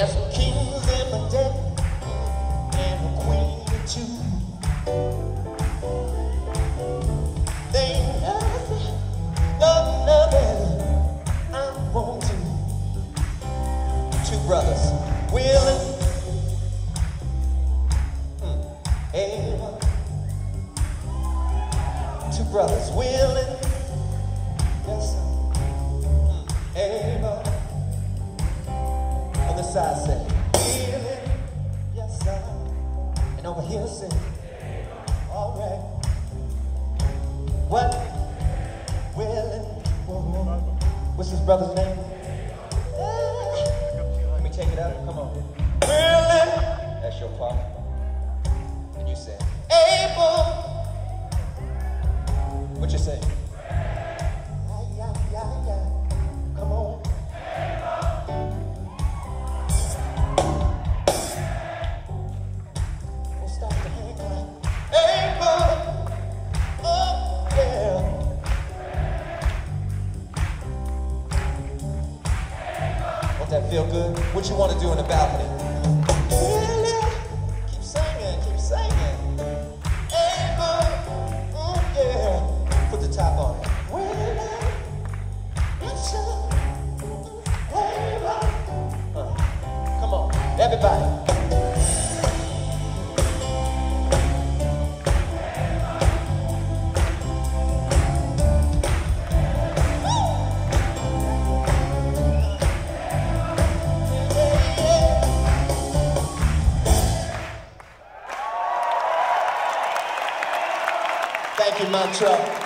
There's some kings in the deck and a queen or two. They ain't nothing, nothing I'm wanting. Two brothers, willing, able. Two brothers, willing, yes sir, able. On the side say, willing, yes sir. And over here say, alright. What? Willing. What's his brother's name? Let me take it out. Come on. Willing. That's your part. And you say, able. What you say? Yeah. Come on. We'll stop the hand clap. Able. Oh, yeah. Won't that feel good? What you want to do in the balcony? Really? Keep singing, keep singing. Able. Oh, yeah. Put the top on it. Really? Yes, sir. Able. Come on, everybody. Thank you, Montreal.